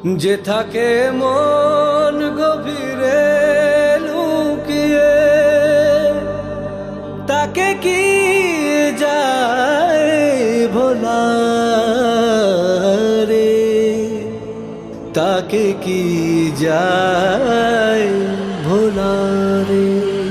যে থাকে মন গভীরে লুকিয়ে, তাকে কি যায় ভোলা রে, তাকে কি যায় ভোলা রে।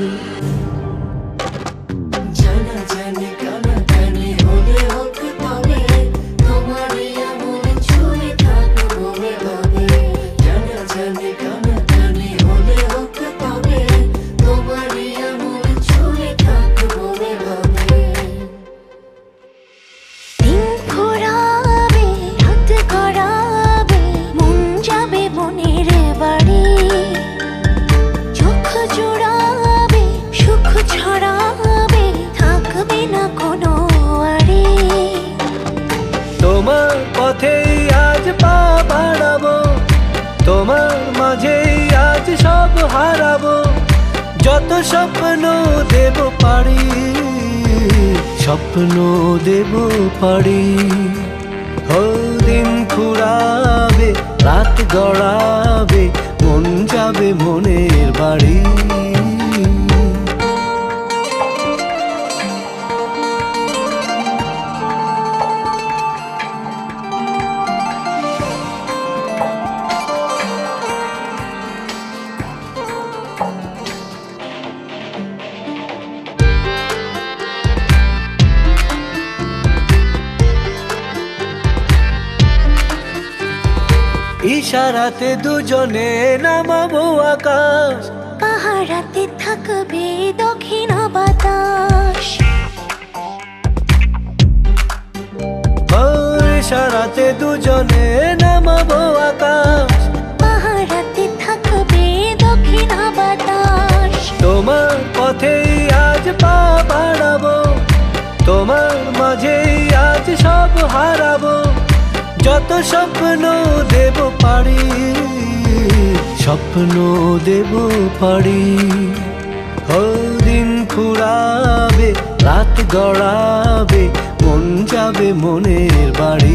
তোমার পথেই আজ পা বাড়াবো, তোমার মাঝেই আজ সব হারাবো। যত স্বপ্ন দেব পারি, স্বপ্ন দেব পারি। দিন ফুরাবে, রাত গড়াবে, মন যাবে মনের বাড়ি। ইশারাতে দুজনে নামাবো আকাশ, পাহাড়াতে থাকবে দক্ষিণ বাতাস। ইশারাতে দুজনে নামাবো আকাশ, পাহাড়াতে থাকবে দক্ষিণ বাতাস। তোমার পথেই আজ পা বাড়াবো, তোমার মাঝেই আজ সব হারাবো। যত স্বপ্ন দেব পারি, স্বপ্ন দেব পারি। দিন ফুরাবে, রাত গড়াবে, মন যাবে মনের বাড়ি।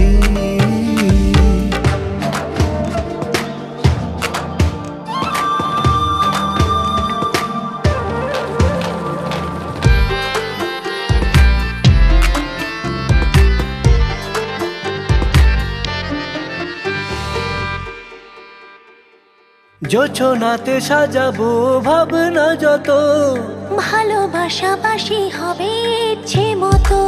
জোছনাতে সাজাবো ভাবনা যত, ভালোবাসাবাসি হবে ইচ্ছে মতো।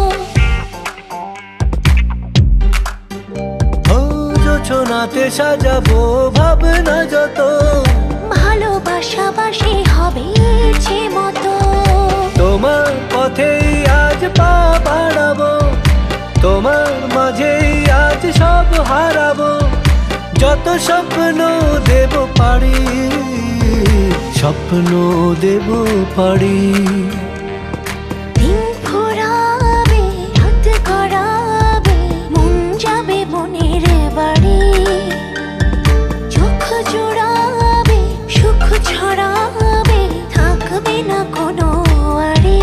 জোছনাতে সাজাবো ভাবনা যত, ভালোবাসাবাসি হবে ইচ্ছে মতো। তোমার পথেই আজ পা বাড়াবো, তোমার মাঝেই আজ সব হারাবো। যত স্বপ্ন দেব পারি, স্বপ্ন দেব পারি। দিন ফুরাবে, রাত গড়াবে, মন যাবে মনের বাড়ি। চোখ জোড়াবে, সুখ ছড়াবে, থাকবে না কোনো আড়ে।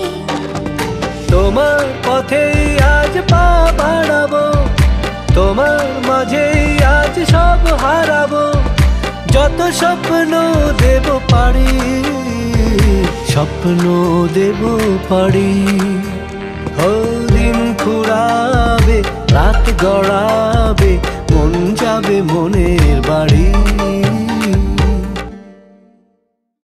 তোমার পথেই আজ পা বাড়াবো, তোমার মাঝেই আজ সব হারাবো। যত স্বপ্ন দেব পারি, স্বপ্ন দেব পারি। দিন ফুরাবে, রাত গড়াবে, মন যাবে মনের বাড়ি।